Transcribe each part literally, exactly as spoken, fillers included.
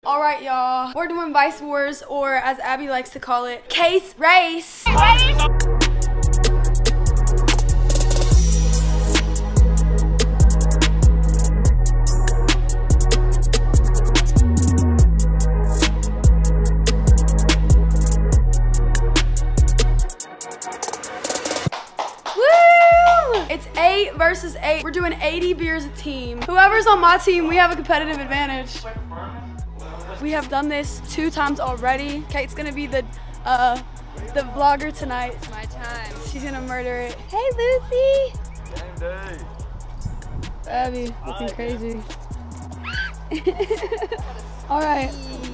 All right, y'all. We're doing Vice Wars, or as Abby likes to call it, Case Race. It's eight versus eight. We're doing eighty beers a team. Whoever's on my team, we have a competitive advantage. We have done this two times already. Kate's gonna be the uh, the vlogger tonight. It's my time. She's gonna murder it. Hey, Lucy. Game day. Abby, looking crazy. All right.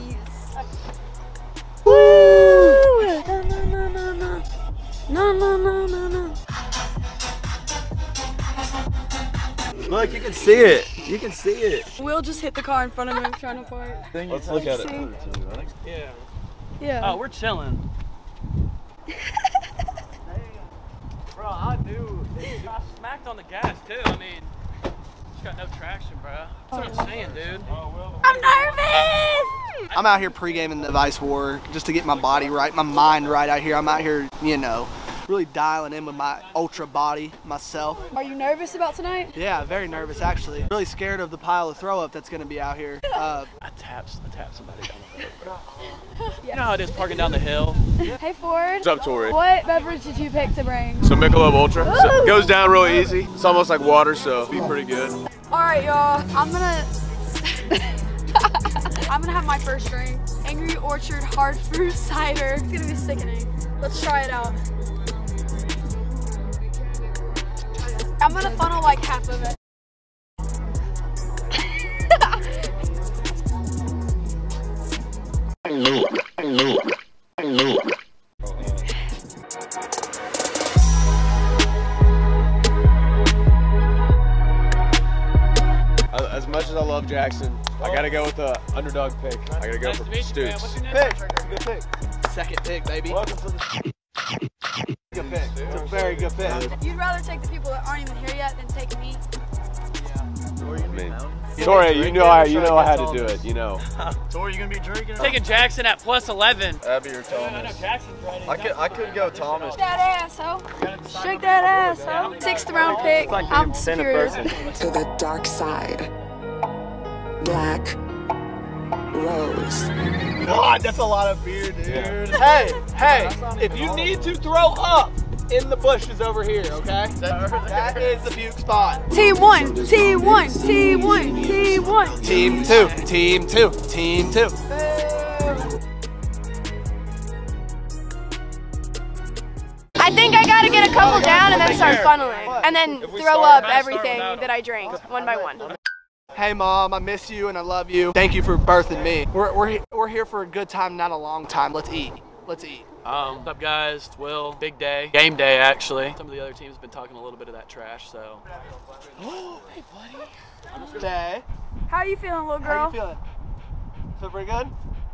Woo! No, no, no, no, no. No, no, no, no, no. Look, you can see it. You can see it. Will just hit the car in front of him trying to park. Let's look at it. Yeah. Yeah. Oh, we're chilling. Bro, I do. I smacked on the gas too. I mean, just got no traction, bro. That's what I'm saying, dude. I'm nervous! I'm out here pre-gaming the Vice War just to get my body right, my mind right out here. I'm out here, you know, really dialing in with my ultra body myself. Are you nervous about tonight? Yeah, very nervous actually. Really scared of the pile of throw up that's gonna be out here. Uh, I tapped, I tapped somebody down the hill, bro. You know how it is parking down the hill? Hey Ford. What's up, Tori? What beverage did you pick to bring? So Michelob Ultra. So it goes down real easy. It's almost like water, so it'll be pretty good. All right, y'all. I'm gonna. I'm gonna have my first drink. Angry Orchard hard fruit cider. It's gonna be sickening. Let's try it out. I'm gonna funnel like half of it. As much as I love Jackson, I gotta go with the underdog pick. I gotta go Nice for to meet you, man. Stoops. What's your name? pick, good pick. Second pick, baby. Welcome to the Good pick. It's a very good pick. You'd rather take the people that aren't even here yet than take me. I mean, Tori, you know I, you know I had to do it. You know. Tori, you gonna be drinking? Taking Jackson at plus eleven. Abby or I know Thomas? Jackson's right. I could, I could go Thomas. Shake that ass, ho. Shake that ass, ho. Sixth round pick. I'm superior. To the dark side. Black Rose. God, that's a lot of beer, dude. Hey, hey, if you need to throw up in the bushes over here, okay? That is the puke spot. Team one, team one, team one, team one. Team two, team two, team two. I think I gotta get a couple down and then start funneling. And then throw up everything that I drank, one by one. Hey mom, I miss you and I love you. Thank you for birthing me. We're, we're, we're here for a good time, not a long time. Let's eat, let's eat. Um, what's up guys, it's Will, big day, game day actually. Some of the other teams have been talking a little bit of that trash, so. Oh, hey buddy. Day. How you feeling, little girl? How you feeling? Feel pretty good?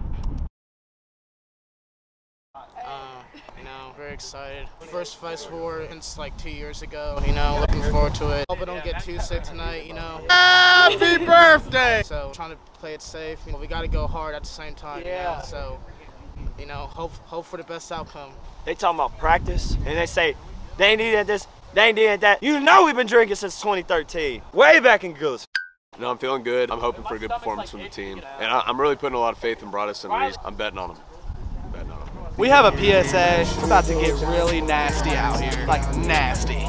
Uh, you know, very excited. First Vice War since like two years ago, you know, looking forward to it. Hope I don't get too sick tonight, you know. Happy birthday! So, trying to play it safe. You know, we gotta go hard at the same time, Yeah. you know, so, you know, hope, hope for the best outcome. They talking about practice, and they say, they ain't needed this, they ain't needed that. You know we've been drinking since twenty thirteen, way back in Goose. No, I'm feeling good. I'm hoping for a good performance from the team, and I, I'm really putting a lot of faith in Broadus and Reese. I'm betting on them. Betting on them. We have a P S A. It's about to get really nasty out here. Like nasty.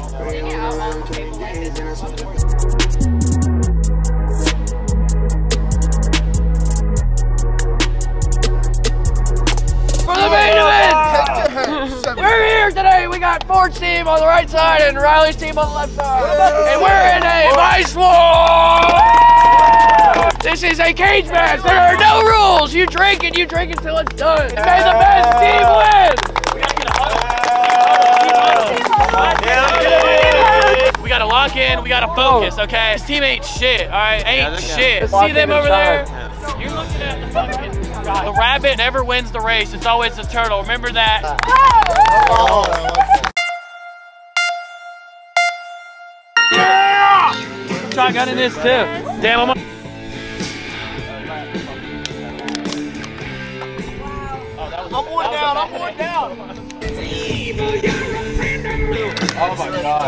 For the main event! We're here today. We got Ford's team on the right side and Riley's team on the left side. And we're in a Vice War! This is a cage match. There are no rules. You drink and you drink until it's done. And may the best team win! We gotta lock in, we gotta focus, okay? This team ain't shit, alright? Ain't shit. See them over there? You're looking at the fucking... The rabbit never wins the race. It's always the turtle. Remember that. Yeah! Shotgun in this too. Damn, I'm I'm one down. I'm one down. Oh my God.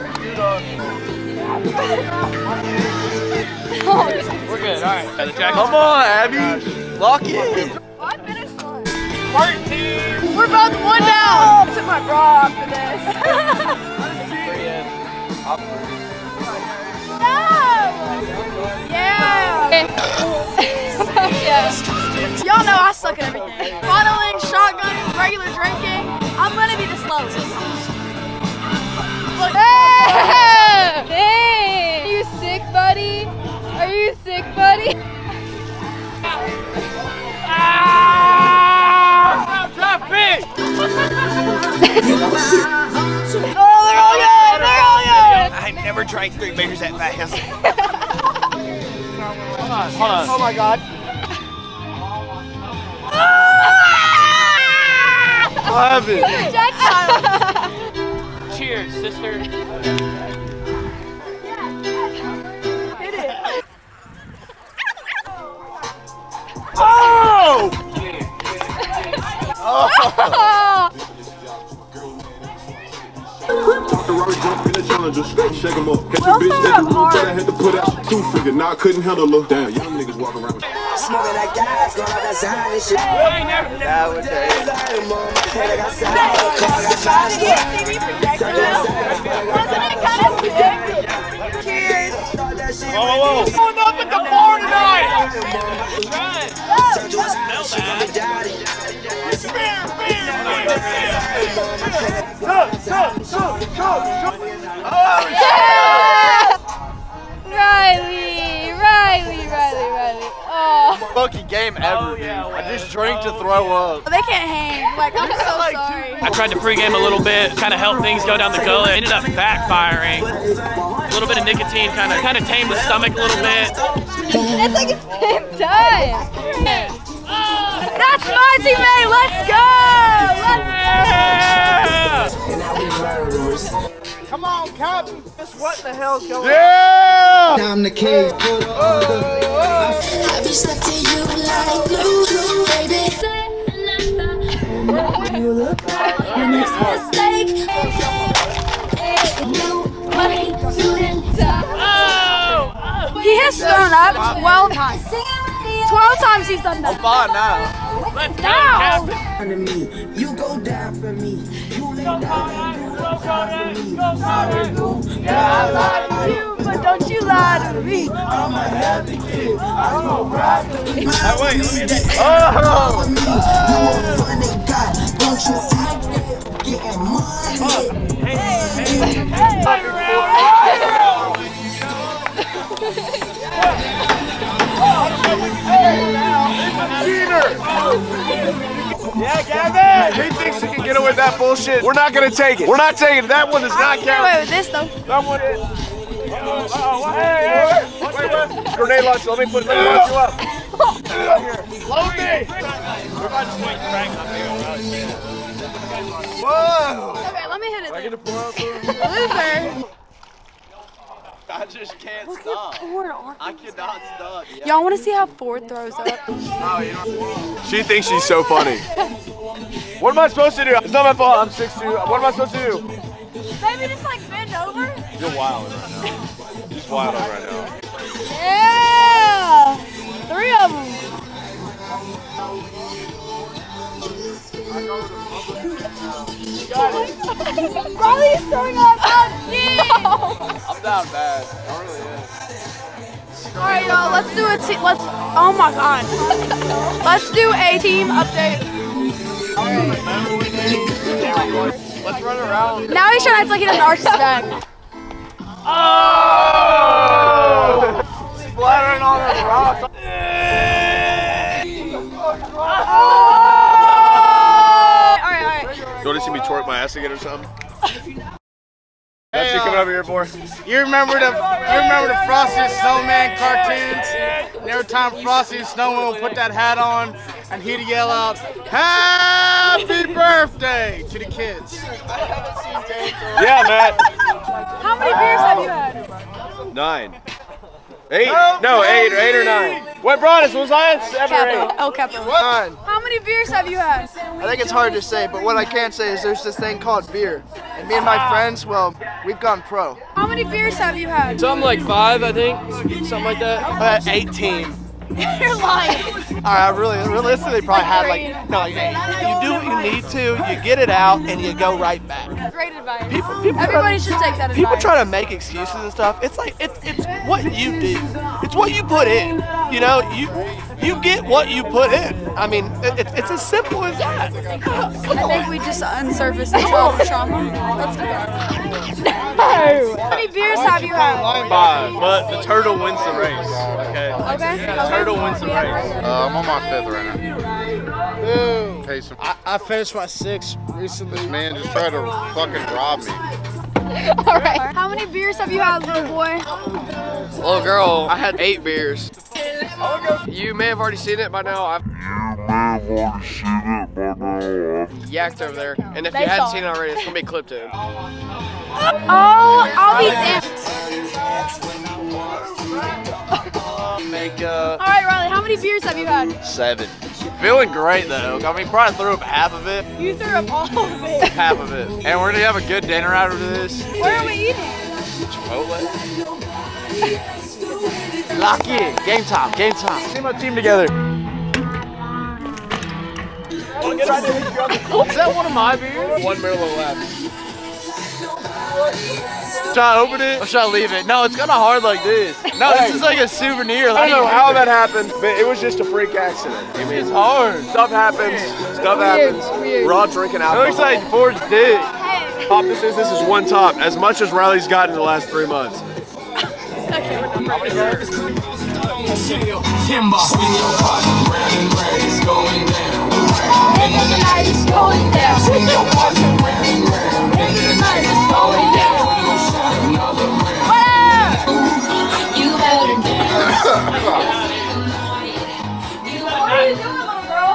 We're good. All right. Come on, Abby. Lock it. I finished one. Work team. We're both one down. I took my bra off for this. No! Yeah! Yeah. Y'all know I suck at everything. Funneling, shotgunning, regular drinking. I'm gonna be the slowest. Look. Hey! Hey! Are you sick, buddy? Are you sick, buddy? Ah! Drop it! Oh, they're all good! They're all good! I never drank three beers that fast. Hold on, hold on. Oh my God. What happened? Cheers, sister. Hit it. Oh! Oh! Shake 'em up. Catch a bitch at the room, but I had to put out two figure. Now I couldn't handle her. Damn, young niggas walking around with smoking that gas, going out that side and shit. That was Cheers. Whoa, whoa, whoa. Going up at the bar tonight. Riley, Riley, Riley, Riley. Oh. Fucking game ever, dude. I just drank to throw up. They can't hang. Like, I'm so sorry. I tried to pregame a little bit, kind of help things go down the gullet. It ended up backfiring. A little bit of nicotine kind of kind of tamed the stomach a little bit. That's like the same time. That's my teammate. Let's go. Let's Yeah. Come on, Captain. What the hell's going on? Yeah! I'm the king. Put Oh, oh, I be stuck to you like glue, glue, baby. You look like your next mistake. You ain't shooting top. He has thrown up twelve times. twelve times he's done that. I'm fine now. Let's go, Captain. under me. You go down for me. You lay down and you look down for me. Yeah, I lie to you, but don't you lie to me. I'm a happy kid. I'm a broccoli. Oh, wait, let me get that. Oh! You a funny guy. Don't you out there getting money? Hey, hey, Yeah, Gavin! He thinks he can get away with that bullshit. We're not gonna take it. We're not taking it. That one does not Get away count. with this though. That one is. Oh, hey, hey, wait, wait, wait. Grenade launcher. Let me put. Let me launch you up. Load me. Whoa! Okay, let me hit it. I get to pour out for Loser. I just can't Look stop. at Ford. Arkansas. I cannot stop. Yeah. Y'all want to see how Ford throws up? She thinks she's so funny. What am I supposed to do? It's not my fault. I'm six two. What am I supposed to do? Maybe just like bend over. You're wild right now. Just wild right now. Yeah! Three of them. Riley's throwing up. I'm down bad. I really am. All right, y'all. Let's do a team. Let's. Oh my God. Let's do a team update. Let's run around. Now he's trying to act like he doesn't arch his back. Oh! Splattering on the rocks. All right, all right. You want to see me twerk my ass again or something? That's you coming over here, boy. You remember the you remember the Frosty the Snowman cartoons? And every time Frosty the Snowman would put that hat on and he'd yell out, "Happy birthday" to the kids. Yeah, Matt. How many beers have you had? Nine. Eight? No, eight or eight or nine. What brought us? Was I at seven or Capo. eight? El Capo. Nine. How many many beers have you had? I think it's hard to say, but what I can say is there's this thing called beer. And me and my friends, well, we've gone pro. How many beers have you had? Something like five, I think. Something like that. Uh, eighteen. You're lying. All right, I really, realistically probably had like, no, like, you do what you need to, you get it out, and you go right back. Great advice. People, people Everybody try, should take that advice. People try to make excuses and stuff. It's like, it's, it's what you do. It's what you put in. You know, you you get what you put in. I mean, it, it, it's as simple as that. I think we just unsurfaced the childhood trauma. Let's go. How many beers have you had? Five, but the turtle wins the race. Okay. Okay. The turtle wins the race. Uh, I'm on my fifth right now. Ooh. Pace him. I, I finished my sixth recently. This man just tried to fucking rob me. All right. How many beers have you had, little boy? Little girl, I had eight beers. You may have already seen it by now. I've yacked over there. And if They you hadn't saw seen it already, it's gonna be clipped in. Oh, I'll be damned. Make uh, All right, Riley, how many beers have you had? seven. Feeling great though. I mean, probably threw up half of it. You threw up all of it. Half of it. And we're gonna have a good dinner after this. Where are we eating? Chipotle. Lock in. Game time. Game time. See my team together. Is that one of my beers? One Merlot left. Should I open it or should I leave it? No, it's kind of hard like this. No, this is like a souvenir. I don't know how that happened, but it was just a freak accident. I mean, It's hard. stuff happens. Stuff happens. We're all drinking It alcohol. looks like Ford's dick. Pop, this is this is one top. As much as Riley's gotten in the last three months. Timber, swing your partner round and round, it's going down. End of the night is going down. Swing your partner round and round, end of the night is going down. We gon' shot another round. You better dance. What are you doing, little girl?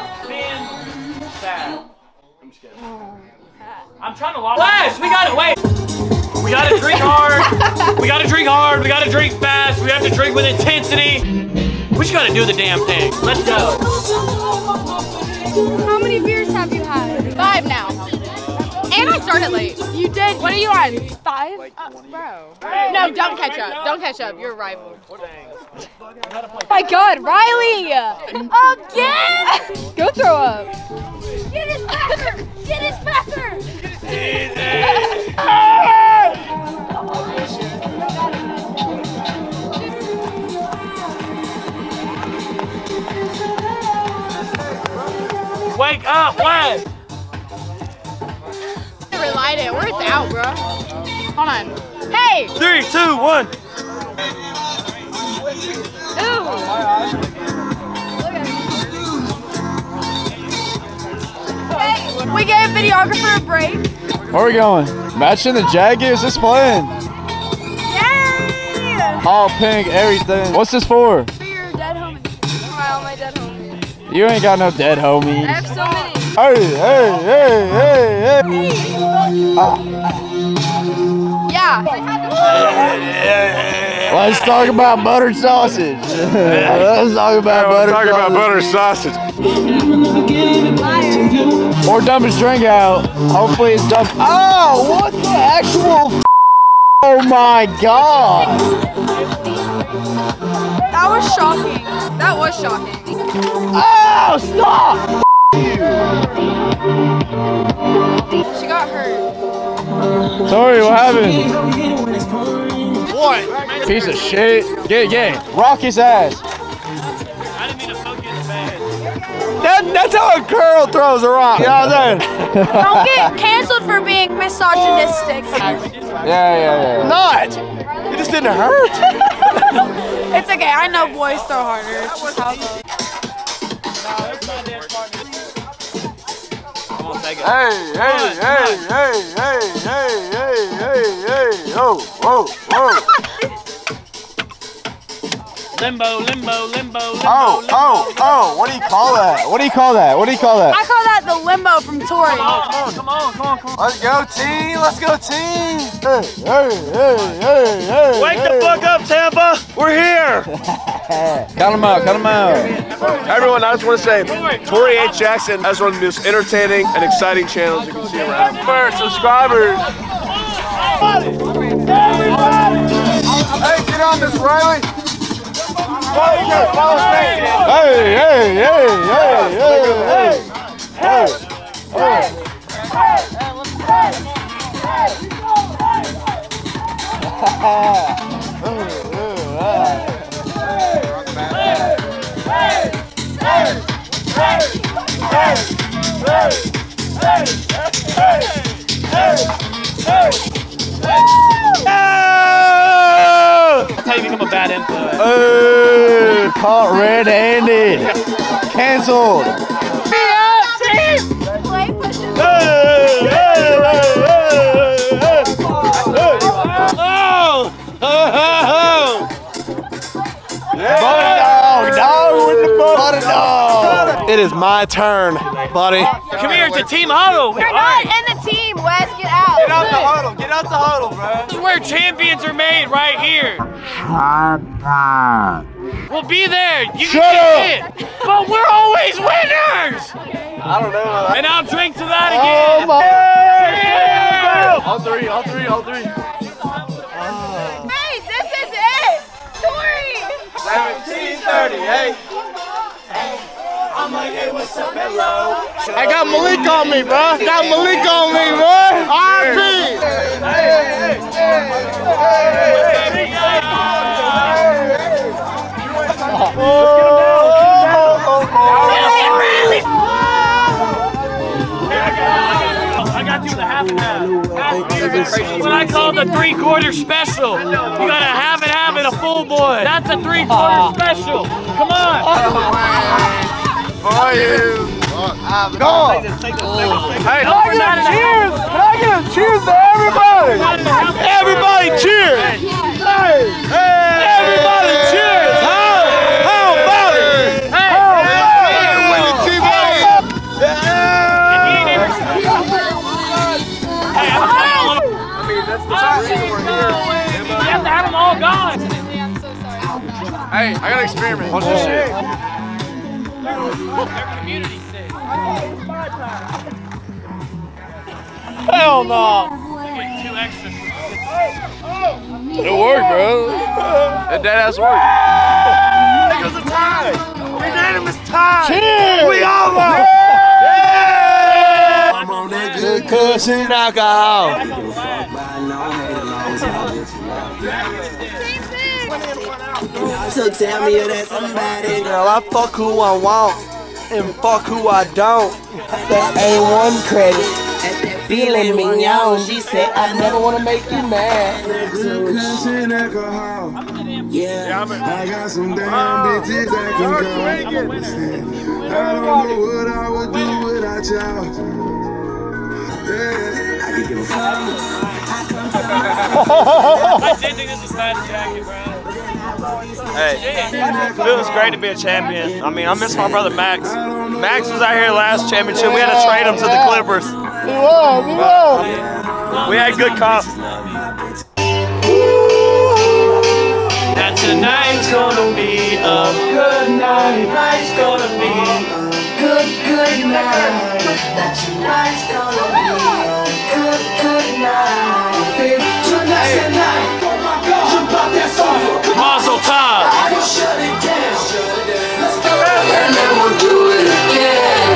I'm trying to lock Flash, we gotta wait. We gotta drink hard. We gotta drink hard. We gotta drink fast. We have to drink with intensity. We just gotta do the damn thing. Let's go. How many beers have you had? Five now. And I started late. You did. What are you on? Five? Uh, bro. No, don't catch up. Don't catch up. You're a rival. Oh my God, Riley! Again? Go throw up. Get his pecker! Get his pecker! Wake up, Wes! Relight it. Where it's out, bro. Hold on. Hey! Three, two, one. Ooh. Hey, we gave videographer a break. Where are we going? Matching the Jaguars this playing. Yay! All pink, everything. What's this for? For your dead homies. For all my dead homies. You ain't got no dead I homies. have so many. Hey, hey, hey, hey, hey. Ah. Yeah. Let's talk about buttered sausage. Let's talk about Let's buttered talk about sausage. butter sausage. Or dump his drink out. Hopefully it's dump. Oh, what the actual f oh my God. That was shocking. That was shocking. Oh, stop. She got hurt. Sorry, what happened? What? Piece of shit. Get it, get it. Rock his ass. I didn't mean to poke you in the face. That, that's how a girl throws a rock. You know what I'm saying? Don't get canceled for being misogynistic. Yeah, yeah, yeah. Not. It just didn't hurt. It's okay. I know boys throw harder. It's just how Hey, hey, hey, hey, hey, hey, hey, hey, hey, oh, whoa, whoa. Limbo, limbo, limbo, limbo, Oh, limbo. oh, oh, what do you call that? What do you call that? What do you call that? I call that the limbo from Tori. Come on, come on, come on, come on. Let's go team, let's go team. Hey, hey, hey, hey, hey. Wake hey. the fuck up, up, Tampa? We're here. Count them out, count them out. Everyone, I just want to say, Tori H. Jackson has one of the most entertaining and exciting channels you can see around. For subscribers. Hey, get on this, Riley. Hey, hey, hey, hey, hey, hey, That's how you become a bad influence. hey, caught red-handed. Canceled. It is my turn, buddy. Come here, it's a team huddle. You're not in the team, Wes. Get out. Get out the huddle. Get out the huddle, bro. This is where champions are made, right here. We'll be there. You Shut can get it. But we're always winners. I don't know. And I'll drink to that again. Oh my. Yeah. All three, all three, all three. Hey, this is it. Tori. seventeen thirty-eight. I'm like, hey, what's up, hello? I got Malik on me, bro. Got Malik on me, bro. R P. I got you the half and half. That's what I call the three-quarter special. You got a half and half and a full boy. That's a three-quarter special. Come on. For you. Go. Hey, don't forget it. Cheers. Can I get a cheers to everybody? Everybody cheers. Hey. Everybody cheers. How? How about it? Hey. Hey, I'm telling you. I mean, that's the reason we're here. You have to have them all gone. Hey, I got an experiment. Watch this shit. They're community sick. Hell no. You get two extra. It worked, bro. That dead ass work. It was a tie. Unanimous tie. Cheers. We all won. Yeah. I'm on that good cushion alcohol. So tell me you're that somebody. Girl, I fuck who I want and fuck who I don't. That A one credit. Feeling mignon. She said I never want to make you mad. Cushion alcohol. Yeah. I got some damn bitches that can go. I don't know what I would do without y'all. Yeah. I could give a fuck. I did think this was fast jacket, bro. Hey, it feels great to be a champion. I mean, I miss my brother Max. Max was out here last championship. We had to trade him to the Clippers. We won, we won. We had good comp. That tonight's gonna be a good night. Tonight's gonna be a good, good night. That tonight's gonna be a good, good night. Tonight's the night. Mazel tov. Shut it down. Let's go. And then we'll do it again.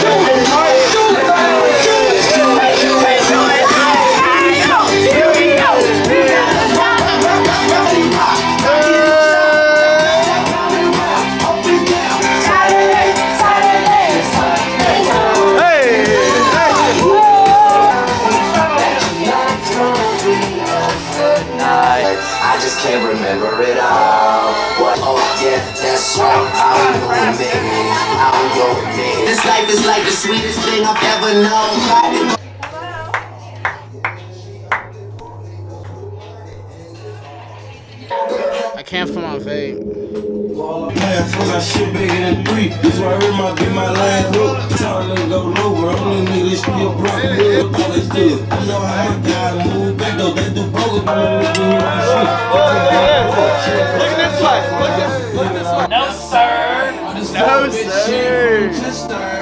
Can't remember it all. What? Oh yeah, that's right. I'm going to make it. I'm going to make it. This life is like the sweetest thing I've ever known. I can't feel my vape. I shit bigger than three. This right here might be my last hook. Time to go lower. I'm gonna need this still block good. All this good. I know how my guys move back though. They do both. Look at this way. Look this, look this way. No, sir. No, sir.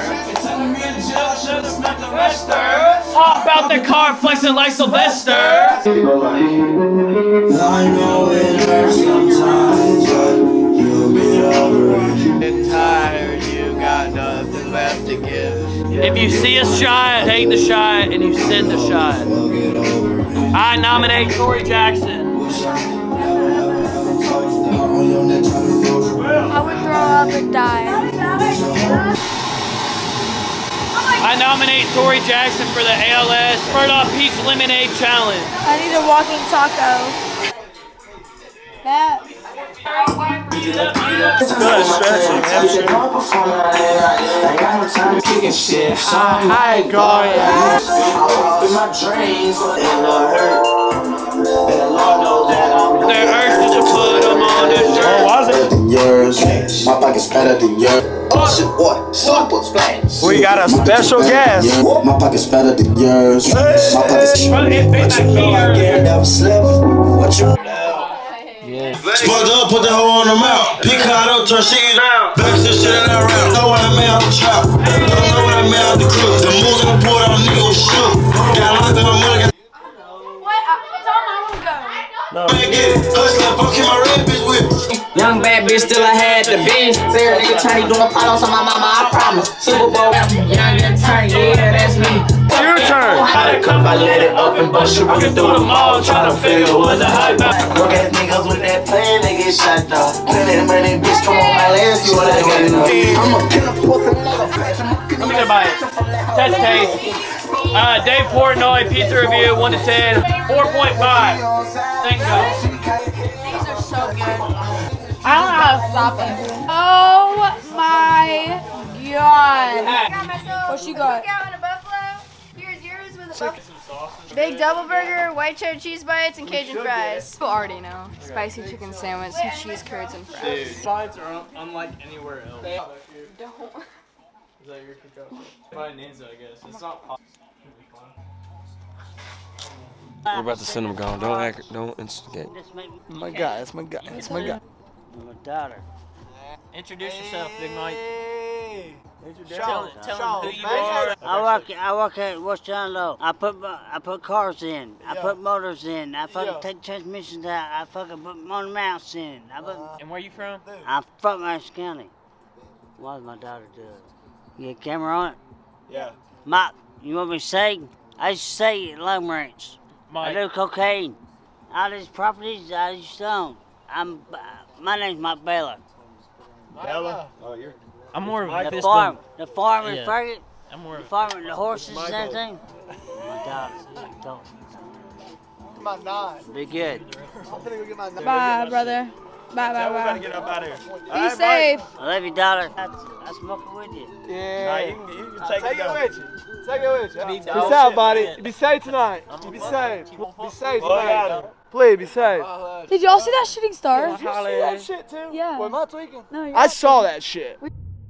How about the car flexing like Sylvester? I know it hurts sometimes, but you'll be over it. Get tired, you got nothing left to give. If you see a shot, take the shot, and you send the shot. I nominate Tory Jackson. I would throw up and die. I nominate Tory Jackson for the A L S Murdoch Peach Lemonade Challenge. I need a walking taco. That. Hi, guys. They're urged to put them on the shirt. Oh, was it? Yours. My pocket's better than yours. Oh shit, what? Super splash. We got a special guest. My pocket's better than yours. My pocket's better than yours. But you know I can't never slip. What you Sponge up, put the hoe on the mouth. Pick hard up, turn shit out. Back to shit in that round. Know what I mean out the trap. Don't know what I mean out the crook. The moves in the port on nigga was shook. Got locked in my money. What? Tell me I want to go. No. Man, get it. Hustler, fuck him, my red bitch with. Young bad bitch, still I had the binge. Fair nigga trying to do a follow on my mama, I promise. Super Bowl, young and turn, yeah, that's me. Your turn. How to come, I let it up and bust you. Working through the mall, trying to figure what the hype out. Work ass niggas with that plan, they get shot though. Plenty of money, bitch, come on, my let's see what I got to know. I'm a pin up with another flash. Let me get a bite. Test taste. Uh, Dave Portnoy, pizza review, one to ten, four point five. Thank you. These are so good. I don't know how to stop it. Oh my god. What you got? Big double burger, white cheddar cheese bites, and Cajun fries. You already know. Spicy chicken sandwich, some cheese curds, and fries. Bites are unlike anywhere else. Don't. Is that your cookout? Probably needs it, I guess. It's not possible. We're about to send him gone. Don't act. Don't instigate. My guy. That's my guy. That's my guy. My daughter. Introduce yourself, Big Mike. Tell him, tell him who you are. I work. I work at West John Low. I put. I put cars in. I Yeah. put motors in. I fucking Yeah. take transmissions out. I fucking put motor mounts in. I put. And where you from? I'm from Madison County. What does my daughter do? You get a camera on it? Yeah. Mike, you want me to say? I used to say at Long Ranch. Mike. I do cocaine. All these properties I used to own. I'm. Uh, my name's Mike Baylor. Bella. Oh, you're. I'm more of a The fist farm. bump. The farm in Yeah. Fergus. I'm more The of a farm, the horses and Michael. everything. My daughter. Don't. Get my nine. Be good. I'm gonna go get my nine. Bye, brother. Bye, bye, Yeah, we gotta bye. get up out of here. Be safe. I love you, daughter. I, I smoke it with you. Yeah. Nah, you can, you can I'll take, take it it down. with you. Take it with you. Be Peace dope. out, Shit, buddy. man. Be safe tonight. I'm Be a- safe. Be safe Bug out. tonight. Please be safe. Did y'all see that shooting star? Did you see that shit too? Yeah. Well, am I tweaking? No, you're I not. saw that shit.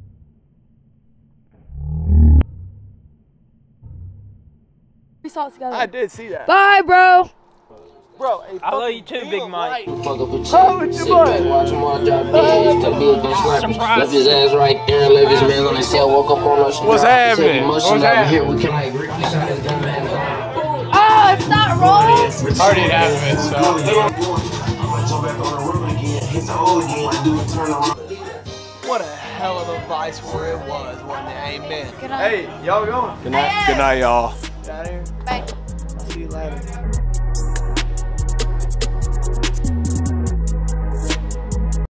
We saw it together. I did see that. Bye, bro. Bro, hey, I love you too, Big Mike. Fuck up a chick. Oh, it's your Sit boy. back, watch him all drop dead. Step in, bitch, slapping. Left his ass right there and left his man on his tail. Woke up on us. What's happening? What's Here happening? we can like Ricky shot his gun man. Oh, it's not rolled. Already half of it, so. What a hell of a vice war it was, wasn't it? Amen. Good night. Hey, y'all going? Good night, good night, y'all. Out here. Bye. See you later.